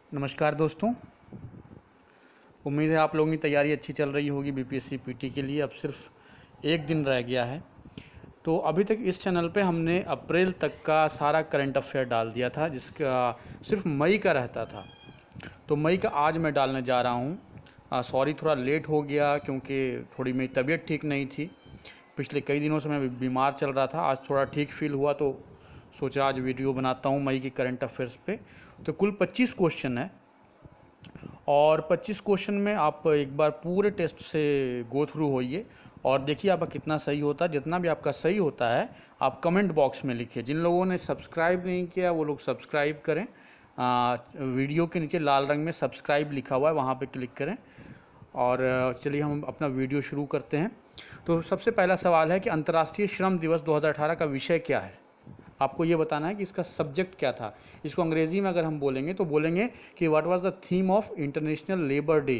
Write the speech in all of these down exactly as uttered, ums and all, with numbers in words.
नमस्कार दोस्तों, उम्मीद है आप लोगों की तैयारी अच्छी चल रही होगी बीपीएससी पीटी के लिए। अब सिर्फ एक दिन रह गया है। तो अभी तक इस चैनल पे हमने अप्रैल तक का सारा करंट अफेयर डाल दिया था, जिसका सिर्फ मई का रहता था। तो मई का आज मैं डालने जा रहा हूँ। सॉरी, थोड़ा लेट हो गया क्योंकि थोड़ी मेरी तबीयत ठीक नहीं थी। पिछले कई दिनों से मैं बीमार चल रहा था। आज थोड़ा ठीक फील हुआ तो सोचा आज वीडियो बनाता हूँ मई के करंट अफेयर्स पे। तो कुल पच्चीस क्वेश्चन है और पच्चीस क्वेश्चन में आप एक बार पूरे टेस्ट से गो थ्रू होइए और देखिए आपका कितना सही होता है। जितना भी आपका सही होता है आप कमेंट बॉक्स में लिखिए। जिन लोगों ने सब्सक्राइब नहीं किया वो लोग सब्सक्राइब करें। आ, वीडियो के नीचे लाल रंग में सब्सक्राइब लिखा हुआ है, वहाँ पे क्लिक करें। और चलिए हम अपना वीडियो शुरू करते हैं। तो सबसे पहला सवाल है कि अंतर्राष्ट्रीय श्रम दिवस दो हज़ार अठारह का विषय क्या है। आपको ये बताना है कि इसका सब्जेक्ट क्या था। इसको अंग्रेजी में अगर हम बोलेंगे तो बोलेंगे कि what was the theme of international labour day.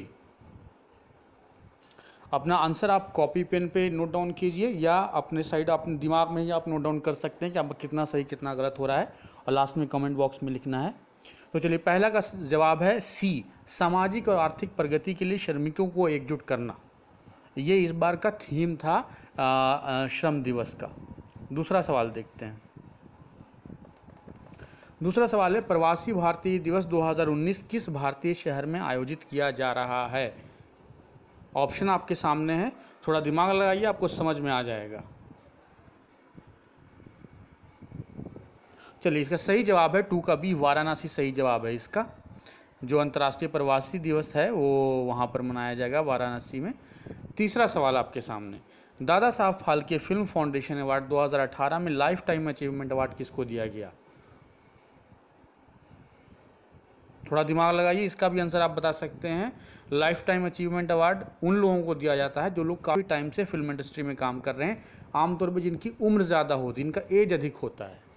अपना आंसर आप कॉपी पेन पे नोट डाउन कीजिए या अपने साइड अपने दिमाग में ही आप नोट डाउन कर सकते हैं कि आपका कितना सही कितना गलत हो रहा है, और लास्ट में कमेंट बॉक्स में लिखना है। तो चलिए, पहला का जवाब है सी, सामाजिक और आर्थिक प्रगति के लिए श्रमिकों को एकजुट करना। ये इस बार का थीम था श्रम दिवस का। दूसरा सवाल देखते हैं। दूसरा सवाल है, प्रवासी भारतीय दिवस दो हज़ार उन्नीस किस भारतीय शहर में आयोजित किया जा रहा है। ऑप्शन आपके सामने है, थोड़ा दिमाग लगाइए, आपको समझ में आ जाएगा। चलिए, इसका सही जवाब है टू का बी, वाराणसी सही जवाब है इसका। जो अंतर्राष्ट्रीय प्रवासी दिवस है वो वहाँ पर मनाया जाएगा, वाराणसी में। तीसरा सवाल आपके सामने, Dada Saheb Phalke film foundation award दो हज़ार अठारह में लाइफ टाइम अचीवमेंट अवार्ड किसको दिया गया। थोड़ा दिमाग लगाइए, इसका भी आंसर आप बता सकते हैं। लाइफ टाइम अचीवमेंट अवार्ड उन लोगों को दिया जाता है जो लोग काफ़ी टाइम से फिल्म इंडस्ट्री में काम कर रहे हैं, आमतौर पर जिनकी उम्र ज़्यादा होती है, इनका एज अधिक होता है।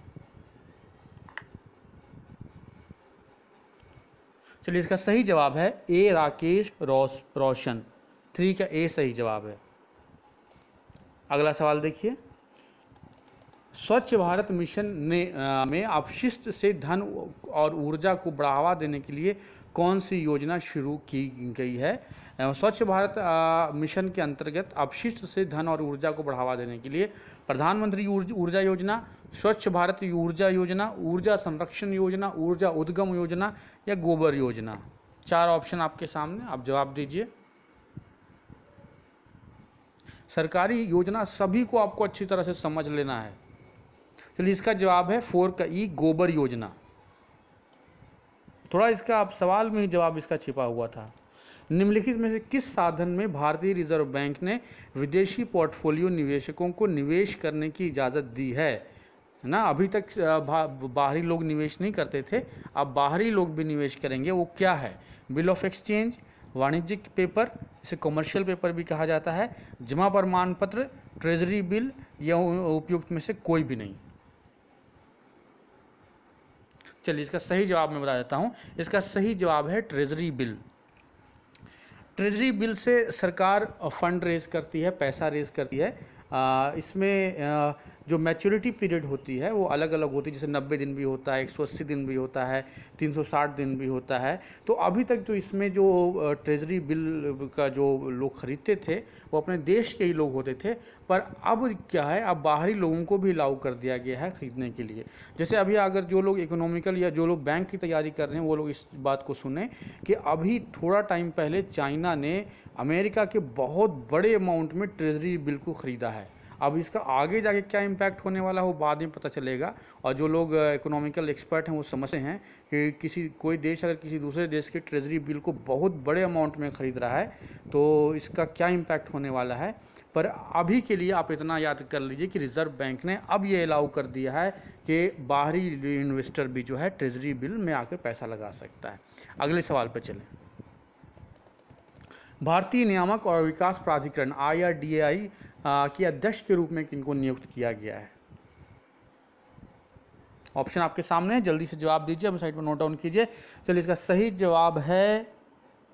चलिए, इसका सही जवाब है ए, राकेश रोश रोशन। थ्री का ए सही जवाब है। अगला सवाल देखिए, स्वच्छ भारत मिशन ने आ, में अपशिष्ट से धन और ऊर्जा को बढ़ावा देने के लिए कौन सी योजना शुरू की गई है। स्वच्छ भारत आ, मिशन के अंतर्गत अपशिष्ट से धन और ऊर्जा को बढ़ावा देने के लिए प्रधानमंत्री ऊर्जा योजना, स्वच्छ भारत ऊर्जा योजना, ऊर्जा संरक्षण योजना, ऊर्जा उद्गम योजना या गोबर योजना। चार ऑप्शन आपके सामने, आप जवाब दीजिए। सरकारी योजना सभी को आपको अच्छी तरह से समझ लेना है। चलिए, इसका जवाब है फोर का ई, गोबर योजना। थोड़ा इसका आप सवाल में ही जवाब इसका छिपा हुआ था। निम्नलिखित में से किस साधन में भारतीय रिजर्व बैंक ने विदेशी पोर्टफोलियो निवेशकों को निवेश करने की इजाज़त दी है ना। अभी तक बाहरी लोग निवेश नहीं करते थे, अब बाहरी लोग भी निवेश करेंगे। वो क्या है? बिल ऑफ एक्सचेंज, वाणिज्यिक पेपर, इसे कमर्शियल पेपर भी कहा जाता है, जमा प्रमाण पत्र, ट्रेजरी बिल या उपयुक्त में से कोई भी नहीं। चलिए, इसका सही जवाब मैं बता देता हूँ। इसका सही जवाब है ट्रेजरी बिल। ट्रेजरी बिल से सरकार फंड रेज करती है, पैसा रेज करती है। आ, इसमें आ, जो मैच्योरिटी पीरियड होती है वो अलग अलग होती है, जैसे नब्बे दिन भी होता है, एक सौ अस्सी दिन भी होता है, तीन सौ साठ दिन भी होता है। तो अभी तक जो इसमें जो ट्रेजरी बिल का जो लोग ख़रीदते थे वो अपने देश के ही लोग होते थे, पर अब क्या है, अब बाहरी लोगों को भी अलाउ कर दिया गया है ख़रीदने के लिए। जैसे अभी अगर जो लोग इकोनॉमिकल या जो लोग बैंक की तैयारी कर रहे हैं वो लोग इस बात को सुने कि अभी थोड़ा टाइम पहले चाइना ने अमेरिका के बहुत बड़े अमाउंट में ट्रेजरी बिल को ख़रीदा है। अब इसका आगे जाके क्या इम्पैक्ट होने वाला है वो बाद में पता चलेगा। और जो लोग इकोनॉमिकल एक्सपर्ट हैं वो समझते हैं कि किसी कोई देश अगर किसी दूसरे देश के ट्रेजरी बिल को बहुत बड़े अमाउंट में ख़रीद रहा है तो इसका क्या इम्पैक्ट होने वाला है। पर अभी के लिए आप इतना याद कर लीजिए कि रिज़र्व बैंक ने अब ये अलाउ कर दिया है कि बाहरी इन्वेस्टर भी जो है ट्रेजरी बिल में आकर पैसा लगा सकता है। अगले सवाल पर चलें। भारतीय नियामक और विकास प्राधिकरण आई आर डी ए आई के अध्यक्ष के रूप में किनको नियुक्त किया गया है। ऑप्शन आपके सामने है, जल्दी से जवाब दीजिए, अपनी साइड पर नोट डाउन कीजिए। चलिए, इसका सही जवाब है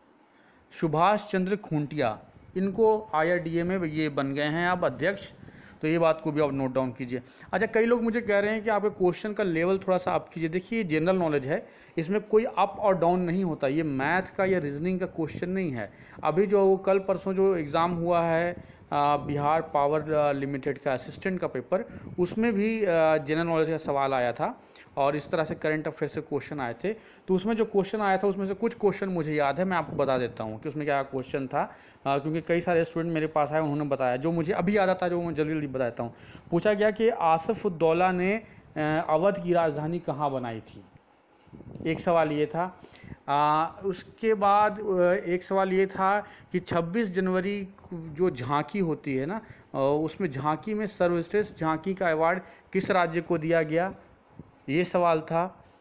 सुभाष चंद्र खूंटिया। इनको आई आर डी ए में ये बन गए हैं अब अध्यक्ष। तो ये बात को भी आप नोट डाउन कीजिए। अच्छा, कई लोग मुझे कह रहे हैं कि आपके क्वेश्चन का लेवल थोड़ा सा अप कीजिए। देखिए, ये जनरल नॉलेज है, इसमें कोई अप और डाउन नहीं होता, ये मैथ का या रीजनिंग का क्वेश्चन नहीं है। अभी जो कल परसों जो एग्ज़ाम हुआ है आ, बिहार पावर लिमिटेड का असिस्टेंट का पेपर, उसमें भी जनरल नॉलेज का सवाल आया था और इस तरह से करंट अफेयर से क्वेश्चन आए थे। तो उसमें जो क्वेश्चन आया था उसमें से कुछ क्वेश्चन मुझे याद है, मैं आपको बता देता हूँ कि उसमें क्या क्वेश्चन था, आ, क्योंकि कई सारे स्टूडेंट मेरे पास आए, उन्होंने बताया। जो मुझे अभी याद आता है, जो मैं जल्दी जल्दी बताता हूँ। पूछा गया कि आसिफ उद्दौला ने अवध की राजधानी कहाँ बनाई थी, एक सवाल ये था। आ, उसके बाद एक सवाल ये था कि छब्बीस जनवरी जो झांकी होती है ना, उसमें झांकी में सर्वश्रेष्ठ झांकी का अवार्ड किस राज्य को दिया गया, ये सवाल था।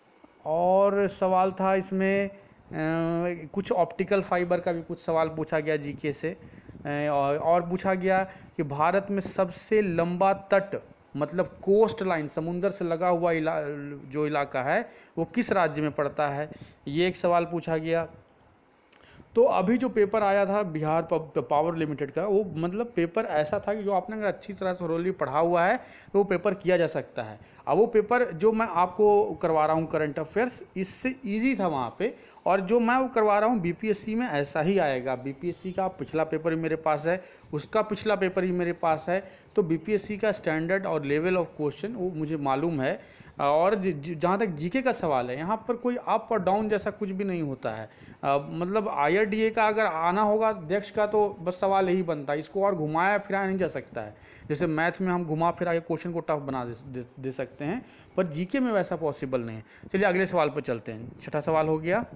और सवाल था इसमें आ, कुछ ऑप्टिकल फाइबर का भी कुछ सवाल पूछा गया जीके से। और, और पूछा गया कि भारत में सबसे लंबा तट, मतलब कोस्ट लाइन, समुंदर से लगा हुआ इला, जो इलाका है वो किस राज्य में पड़ता है, ये एक सवाल पूछा गया। तो अभी जो पेपर आया था बिहार पावर लिमिटेड का, वो मतलब पेपर ऐसा था कि जो आपने अगर अच्छी तरह से थोरोली पढ़ा हुआ है तो वो पेपर किया जा सकता है। अब वो पेपर जो मैं आपको करवा रहा हूँ करंट अफेयर्स, इससे इजी था वहाँ पे, और जो मैं वो करवा रहा हूँ बीपीएससी में ऐसा ही आएगा। बीपीएससी का पिछला पेपर भी मेरे पास है, उसका पिछला पेपर भी मेरे पास है। तो बीपीएससी का स्टैंडर्ड और लेवल ऑफ क्वेश्चन वो मुझे मालूम है। और जहाँ तक जीके का सवाल है, यहाँ पर कोई अप और डाउन जैसा कुछ भी नहीं होता है। आ, मतलब आईआरडीए का अगर आना होगा अध्यक्ष का, तो बस सवाल यही बनता है, इसको और घुमाया फिराया नहीं जा सकता है। जैसे मैथ में हम घुमा फिरा के क्वेश्चन को टफ बना दे, दे, दे सकते हैं, पर जीके में वैसा पॉसिबल नहीं है। चलिए अगले सवाल पर चलते हैं। छठा सवाल हो गया।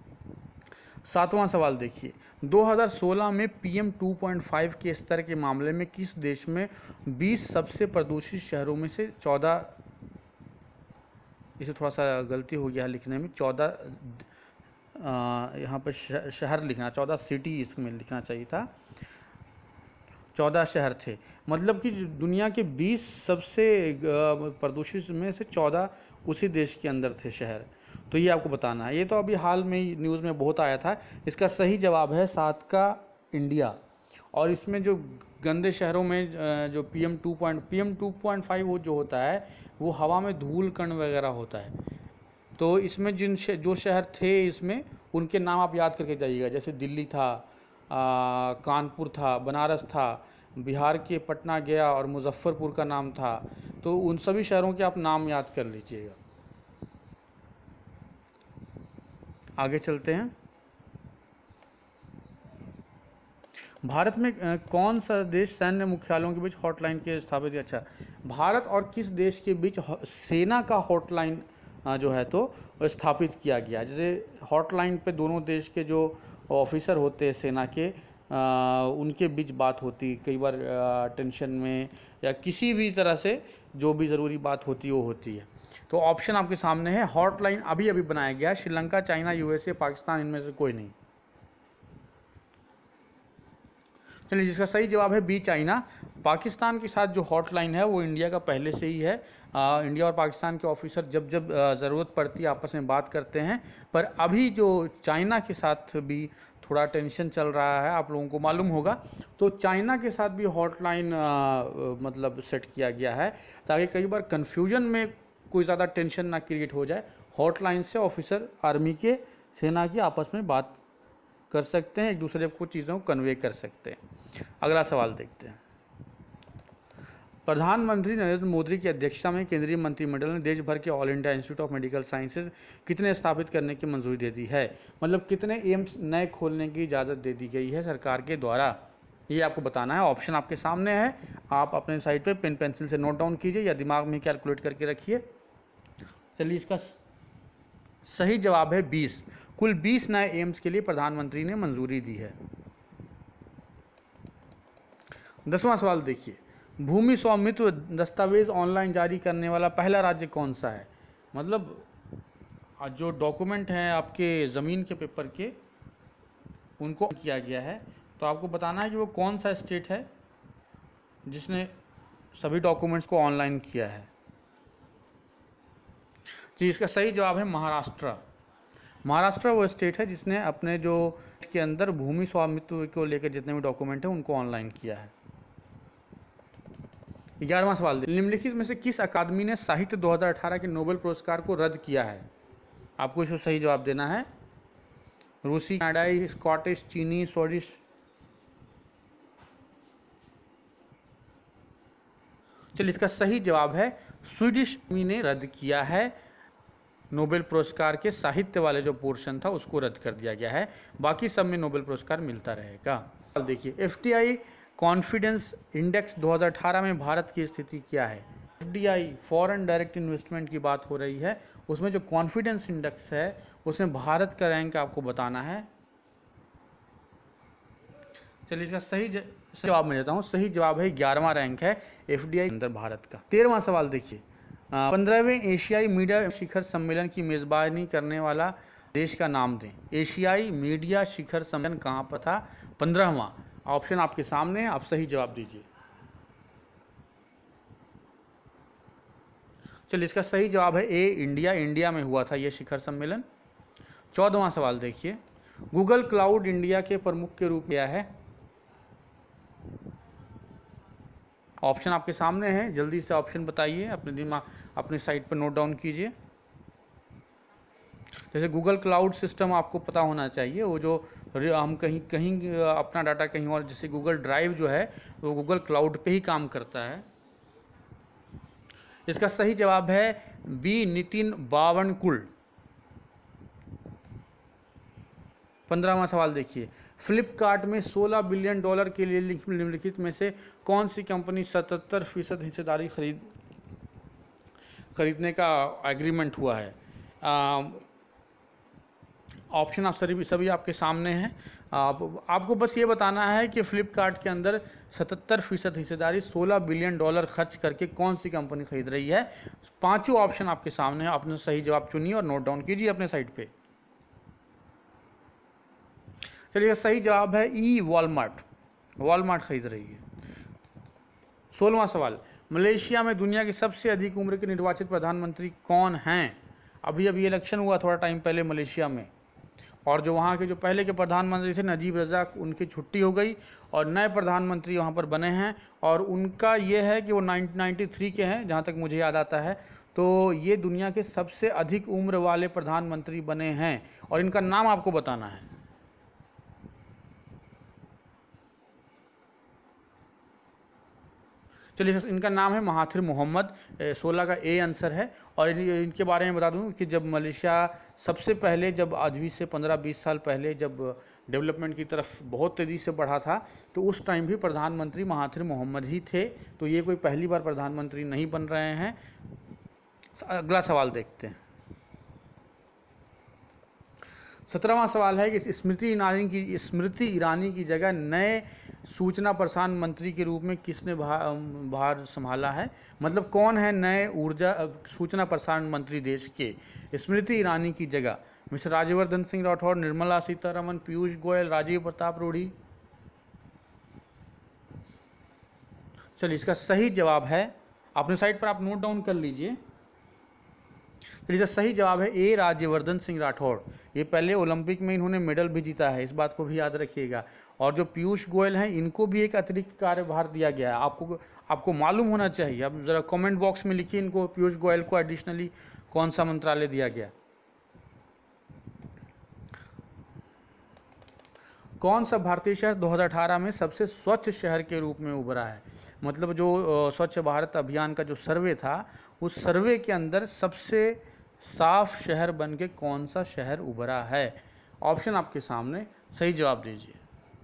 सातवां सवाल देखिए, दो हज़ार सोलह में पीएम टू पॉइंट फाइव के स्तर के मामले में किस देश में बीस सबसे प्रदूषित शहरों में से चौदह, इसे थोड़ा सा गलती हो गया लिखने में, चौदह यहाँ पर शहर लिखना, चौदह सिटी इसमें लिखना चाहिए था, चौदह शहर थे। मतलब कि दुनिया के बीस सबसे प्रदूषित में से चौदह उसी देश के अंदर थे शहर। तो ये आपको बताना है। ये तो अभी हाल में ही न्यूज़ में बहुत आया था। इसका सही जवाब है सात का इंडिया। और इसमें जो गंदे शहरों में जो P M two point P M two point five वो जो होता है, वो हवा में धूल कण वगैरह होता है। तो इसमें जिन शह, जो शहर थे इसमें, उनके नाम आप याद करके जाइएगा। जैसे दिल्ली था, आ, कानपुर था, बनारस था, बिहार के पटना गया और मुजफ्फरपुर का नाम था। तो उन सभी शहरों के आप नाम याद कर लीजिएगा। आगे चलते हैं। भारत में कौन सा देश सैन्य मुख्यालयों के बीच हॉटलाइन के स्थापित किया? अच्छा, भारत और किस देश के बीच सेना का हॉटलाइन जो है तो स्थापित किया गया? जैसे हॉटलाइन पे दोनों देश के जो ऑफिसर होते हैं सेना के, आ, उनके बीच बात होती, कई बार टेंशन में या किसी भी तरह से जो भी ज़रूरी बात होती है वो होती है। तो ऑप्शन आपके सामने है, हॉटलाइन अभी अभी बनाया गया है, श्रीलंका, चाइना, यूएसए, पाकिस्तान, इनमें से कोई नहीं। चलिए, जिसका सही जवाब है बी, चाइना। पाकिस्तान के साथ जो हॉटलाइन है वो इंडिया का पहले से ही है। आ, इंडिया और पाकिस्तान के ऑफिसर जब जब ज़रूरत पड़ती है आपस में बात करते हैं। पर अभी जो चाइना के साथ भी थोड़ा टेंशन चल रहा है, आप लोगों को मालूम होगा, तो चाइना के साथ भी हॉटलाइन मतलब सेट किया गया है, ताकि कई बार कन्फ्यूजन में कोई ज़्यादा टेंशन ना क्रिएट हो जाए। हॉटलाइन से ऑफिसर आर्मी के, सेना की आपस में बात कर सकते हैं, एक दूसरे को चीज़ों को कन्वे कर सकते हैं। अगला सवाल देखते हैं। प्रधानमंत्री नरेंद्र मोदी की अध्यक्षता में केंद्रीय मंत्रिमंडल ने देश भर के all India institute of medical sciences कितने स्थापित करने की मंजूरी दे दी है? मतलब कितने एम्स नए खोलने की इजाज़त दे दी गई है सरकार के द्वारा, ये आपको बताना है। ऑप्शन आपके सामने है, आप अपने साइड पे पेन पेंसिल से नोट डाउन कीजिए या दिमाग में कैलकुलेट करके रखिए। चलिए, इसका सही जवाब है बीस। कुल बीस नए एम्स के लिए प्रधानमंत्री ने मंजूरी दी है। दसवां सवाल देखिए, भूमि स्वामित्व दस्तावेज ऑनलाइन जारी करने वाला पहला राज्य कौन सा है? मतलब जो डॉक्यूमेंट हैं आपके ज़मीन के पेपर के, उनको किया गया है। तो आपको बताना है कि वो कौन सा स्टेट है जिसने सभी डॉक्यूमेंट्स को ऑनलाइन किया है। जी, इसका सही जवाब है महाराष्ट्र। महाराष्ट्र वो स्टेट है जिसने अपने जो के अंदर भूमि स्वामित्व को लेकर जितने भी डॉक्यूमेंट हैं उनको ऑनलाइन किया है। ग्यारहवां सवाल, निम्नलिखित में से किस अकादमी ने साहित्य दो हज़ार अठारह के नोबेल पुरस्कार को रद्द किया है? आपको इसको सही जवाब देना है। रूसी, कनाडाई, स्कॉटिश, चीनी, स्वीडिश। चलिए, इसका सही जवाब है स्वीडिश ने रद्द किया है। नोबेल पुरस्कार के साहित्य वाले जो पोर्शन था उसको रद्द कर दिया गया है, बाकी सब में नोबेल पुरस्कार मिलता रहेगा। देखिए, एफडीआई कॉन्फिडेंस इंडेक्स दो हज़ार अठारह में भारत की स्थिति क्या है? एफडीआई फॉरेन डायरेक्ट इन्वेस्टमेंट की बात हो रही है, उसमें जो कॉन्फिडेंस इंडेक्स है उसमें भारत का रैंक आपको बताना है। चलिए, इसका सही जवाब मैं देता हूँ। सही जवाब है ग्यारहवां रैंक है एफडीआई अंदर भारत का। तेरहवां सवाल देखिए, पंद्रहवें एशियाई मीडिया शिखर सम्मेलन की मेजबानी करने वाला देश का नाम दें। एशियाई मीडिया शिखर सम्मेलन कहाँ पर था? पंद्रहवां। ऑप्शन आपके सामने है, आप सही जवाब दीजिए। चलिए, इसका सही जवाब है ए इंडिया। इंडिया में हुआ था यह शिखर सम्मेलन। चौदहवां सवाल देखिए, गूगल क्लाउड इंडिया के प्रमुख के रूप क्या है? ऑप्शन आपके सामने है, जल्दी से ऑप्शन बताइए, अपने दिमाग अपने साइट पर नोट डाउन कीजिए। जैसे गूगल क्लाउड सिस्टम आपको पता होना चाहिए, वो जो हम कहीं कहीं अपना डाटा कहीं और, जैसे गूगल ड्राइव जो है वो गूगल क्लाउड पे ही काम करता है। इसका सही जवाब है बी नितिन बावनकुल। पंद्रहवां सवाल देखिए, फ्लिपकार्ट में सोलह बिलियन डॉलर के लिए निम्नलिखित में से कौन सी कंपनी सतहत्तर फीसद हिस्सेदारी खरीद खरीदने का एग्रीमेंट हुआ है? ऑप्शन आप सभी सभी आपके सामने हैं। आप, आपको बस ये बताना है कि फ्लिपकार्ट के अंदर सतहत्तर फीसद हिस्सेदारी सोलह बिलियन डॉलर खर्च करके कौन सी कंपनी खरीद रही है। पांचों ऑप्शन आपके सामने हैं, आपने सही जवाब चुनिए और नोट डाउन कीजिए अपने साइट पे। चलिए, सही जवाब है ई वॉलमार्ट। वॉलमार्ट खरीद रही है। सोलहवां सवाल, मलेशिया में दुनिया की सबसे अधिक उम्र के निर्वाचित प्रधानमंत्री कौन हैं? अभी अभी इलेक्शन हुआ थोड़ा टाइम पहले मलेशिया में, और जो वहाँ के जो पहले के प्रधानमंत्री थे नजीब रज़ाक, उनकी छुट्टी हो गई और नए प्रधानमंत्री वहाँ पर बने हैं। और उनका ये है कि वो नाइन्टी थ्री के हैं, जहाँ तक मुझे याद आता है। तो ये दुनिया के सबसे अधिक उम्र वाले प्रधानमंत्री बने हैं और इनका नाम आपको बताना है। चलिए, इनका नाम है महाथिर मोहम्मद। सोलह का ए आंसर है। और इनके बारे में बता दूं कि जब मलेशिया सबसे पहले, जब आज भी से पंद्रह बीस साल पहले जब डेवलपमेंट की तरफ बहुत तेज़ी से बढ़ा था, तो उस टाइम भी प्रधानमंत्री महाथिर मोहम्मद ही थे। तो ये कोई पहली बार प्रधानमंत्री नहीं बन रहे हैं। अगला सवाल देखते हैं। सत्रहवां सवाल है कि स्मृति ईरानी की स्मृति ईरानी की जगह नए सूचना प्रसारण मंत्री के रूप में किसने भार संभाला है? मतलब कौन है नए ऊर्जा सूचना प्रसारण मंत्री देश के स्मृति ईरानी की जगह? मिस्टर राज्यवर्धन सिंह राठौर, निर्मला सीतारमन, पीयूष गोयल, राजीव प्रताप रूढ़ी। चलिए, इसका सही जवाब है, अपने साइट पर आप नोट डाउन कर लीजिए। इसका सही जवाब है ए राज्यवर्धन सिंह राठौर। ये पहले ओलंपिक में इन्होंने मेडल भी जीता है, इस बात को भी याद रखिएगा। और जो पीयूष गोयल हैं, इनको भी एक अतिरिक्त कार्यभार दिया गया है। आपको आपको मालूम होना चाहिए। अब ज़रा कमेंट बॉक्स में लिखिए, इनको पीयूष गोयल को एडिशनली कौन सा मंत्रालय दिया गया। कौन सा भारतीय शहर दो हज़ार अठारह में सबसे स्वच्छ शहर के रूप में उभरा है? मतलब जो स्वच्छ भारत अभियान का जो सर्वे था, उस सर्वे के अंदर सबसे साफ शहर बन के कौन सा शहर उभरा है? ऑप्शन आपके सामने, सही जवाब दीजिए।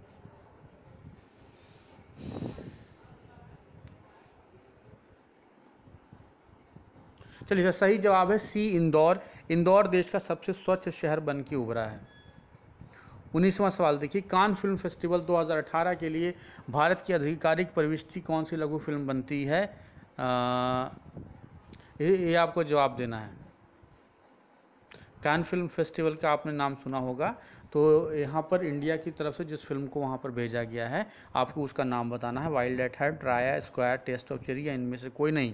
चलिए, सही जवाब है सी इंदौर। इंदौर देश का सबसे स्वच्छ शहर बन के उभरा है। उन्नीसवां सवाल देखिए, कान फिल्म फेस्टिवल दो हज़ार अठारह के लिए भारत की आधिकारिक प्रविष्टि कौन सी लघु फिल्म बनती है? आ, ये, ये आपको जवाब देना है। कान फिल्म फेस्टिवल का आपने नाम सुना होगा, तो यहाँ पर इंडिया की तरफ से जिस फिल्म को वहाँ पर भेजा गया है, आपको उसका नाम बताना है। Wild at heart, Raya, square, taste of cherry, या इनमें से कोई नहीं।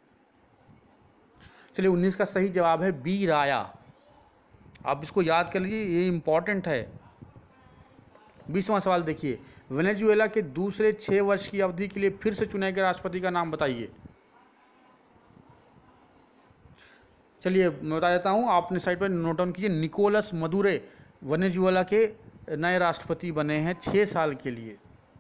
चलिए, उन्नीस का सही जवाब है बी राया। आप इसको याद कर लीजिए, ये इम्पॉर्टेंट है। बीसवां सवाल देखिए, वेनेजुएला के दूसरे छः वर्ष की अवधि के लिए फिर से चुने गए राष्ट्रपति का नाम बताइए। चलिए मैं बता देता हूँ, आपने साइड पर नोट डाउन कीजिए। निकोलस मदुरो वेनेजुएला के नए राष्ट्रपति बने हैं छः साल के लिए।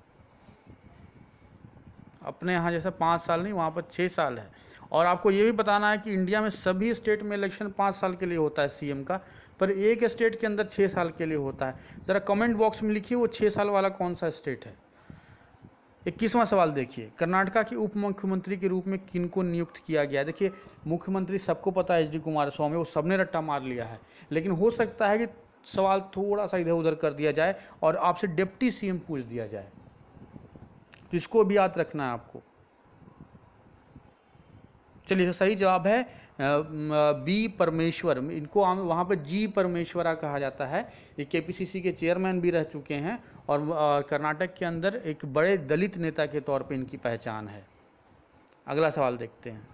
अपने यहाँ जैसा पाँच साल नहीं, वहाँ पर छः साल है। और आपको ये भी बताना है कि इंडिया में सभी स्टेट में इलेक्शन पाँच साल के लिए होता है सीएम का, पर एक स्टेट के अंदर छः साल के लिए होता है। ज़रा कमेंट बॉक्स में लिखिए वो छः साल वाला कौन सा स्टेट है। इक्कीसवां सवाल देखिए, कर्नाटका के उप मुख्यमंत्री के रूप में किनको नियुक्त किया गया है। देखिए मुख्यमंत्री सबको पता है एच डी कुमारस्वामी, वो सबने रट्टा मार लिया है, लेकिन हो सकता है कि सवाल थोड़ा सा इधर उधर कर दिया जाए और आपसे डिप्टी सीएम पूछ दिया जाए, तो इसको भी याद रखना है आपको। चलिए सही जवाब है बी परमेश्वर। इनको वहाँ पर जी परमेश्वरा कहा जाता है। ये केपीसीसी के चेयरमैन भी रह चुके हैं और कर्नाटक के अंदर एक बड़े दलित नेता के तौर पे इनकी पहचान है। अगला सवाल देखते हैं।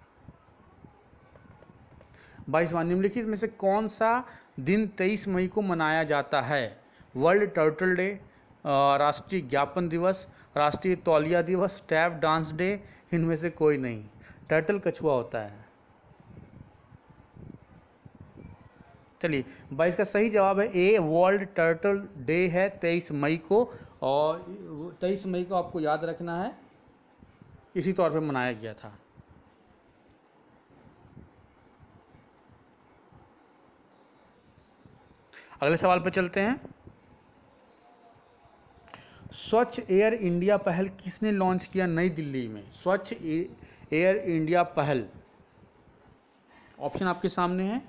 बाईसवां, निम्नलिखित में से कौन सा दिन तेईस मई को मनाया जाता है। वर्ल्ड टर्टल डे, राष्ट्रीय ज्ञापन दिवस, राष्ट्रीय तौलिया दिवस, टैप डांस डे, इनमें से कोई नहीं। टर्टल कछुआ होता है। चलिए बाईस का सही जवाब है ए, वर्ल्ड टर्टल डे है तेईस मई को, और तेईस मई को आपको याद रखना है, इसी तौर पे मनाया गया था। अगले सवाल पे चलते हैं। स्वच्छ एयर इंडिया पहल किसने लॉन्च किया नई दिल्ली में। स्वच्छ एयर इंडिया पहल, ऑप्शन आपके सामने है।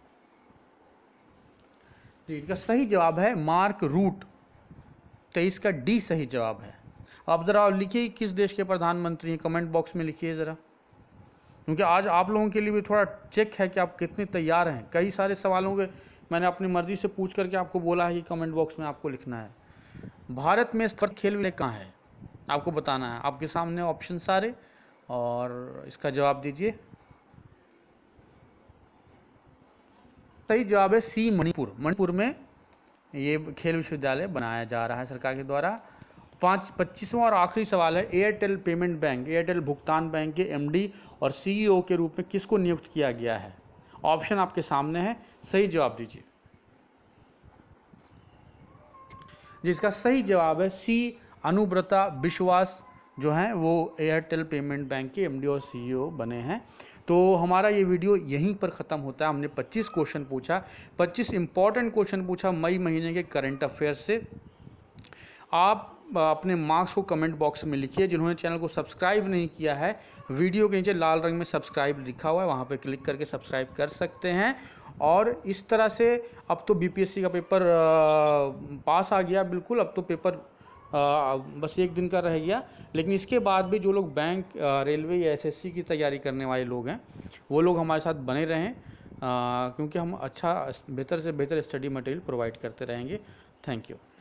इनका सही जवाब है मार्क रूट, तेईस का डी सही जवाब है। आप ज़रा लिखिए किस देश के प्रधानमंत्री हैं, कमेंट बॉक्स में लिखिए ज़रा, क्योंकि आज आप लोगों के लिए भी थोड़ा चेक है कि आप कितने तैयार हैं। कई सारे सवालों के मैंने अपनी मर्जी से पूछ करके आपको बोला है कि कमेंट बॉक्स में आपको लिखना है। भारत में स्तर खेल विद्यालय कहाँ है, आपको बताना है। आपके सामने ऑप्शन सारे, और इसका जवाब दीजिए। सही जवाब है सी, मणिपुर। मणिपुर में ये खेल विश्वविद्यालय बनाया जा रहा है सरकार के द्वारा। पाँच पच्चीसवां और आखिरी सवाल है, एयरटेल पेमेंट बैंक, एयरटेल भुगतान बैंक के एमडी और सीईओ के रूप में किसको नियुक्त किया गया है। ऑप्शन आपके सामने है, सही जवाब दीजिए। जिसका सही जवाब है सी, अनुव्रता विश्वास जो हैं वो एयरटेल पेमेंट बैंक के एमडी और सीईओ बने हैं। तो हमारा ये वीडियो यहीं पर ख़त्म होता है। हमने पच्चीस क्वेश्चन पूछा, पच्चीस इंपॉर्टेंट क्वेश्चन पूछा मई महीने के करंट अफेयर्स से। आप अपने मार्क्स को कमेंट बॉक्स में लिखिए। जिन्होंने चैनल को सब्सक्राइब नहीं किया है, वीडियो के नीचे लाल रंग में सब्सक्राइब लिखा हुआ है, वहाँ पे क्लिक करके सब्सक्राइब कर सकते हैं। और इस तरह से अब तो बीपीएससी का पेपर आ, पास आ गया बिल्कुल। अब तो पेपर आ, बस एक दिन का रह गया, लेकिन इसके बाद भी जो लोग बैंक, रेलवे या एसएससी की तैयारी करने वाले लोग हैं, वो लोग हमारे साथ बने रहें, क्योंकि हम अच्छा बेहतर से बेहतर स्टडी मटेरियल प्रोवाइड करते रहेंगे। Thank you.